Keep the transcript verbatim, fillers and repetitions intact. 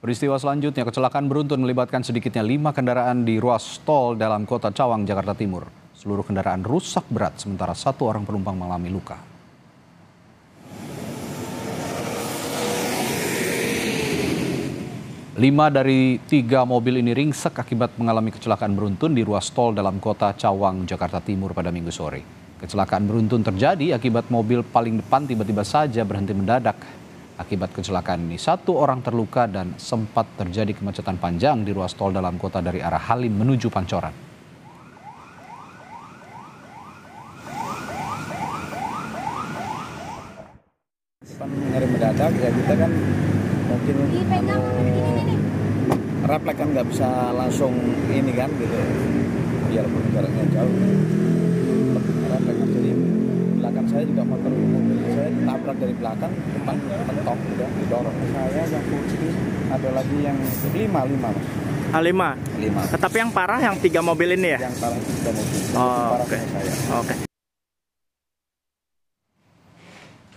Peristiwa selanjutnya, kecelakaan beruntun melibatkan sedikitnya lima kendaraan di ruas tol dalam kota Cawang, Jakarta Timur. Seluruh kendaraan rusak berat, sementara satu orang penumpang mengalami luka. Lima dari tiga mobil ini ringsek akibat mengalami kecelakaan beruntun di ruas tol dalam kota Cawang, Jakarta Timur pada Minggu sore. Kecelakaan beruntun terjadi akibat mobil paling depan tiba-tiba saja berhenti mendadak. Akibat kecelakaan ini, satu orang terluka dan sempat terjadi kemacetan panjang di ruas tol dalam kota dari arah Halim menuju Pancoran. Ngerem mendadak, ya kita kan mungkin refleks kan nggak bisa langsung ini kan gitu, biarpun jaraknya jauh. Refleks kan, jadi belakang saya juga motor mobil saya tabrak dari belakang, depan mentok udah didorong. Saya yang putih, ada lagi yang lima lima mas. Ah, lima. Lima. Tetapi yang parah yang tiga mobil ini ya? Yang parah tiga mobil. Oh, oke. Okay. Oke. Okay.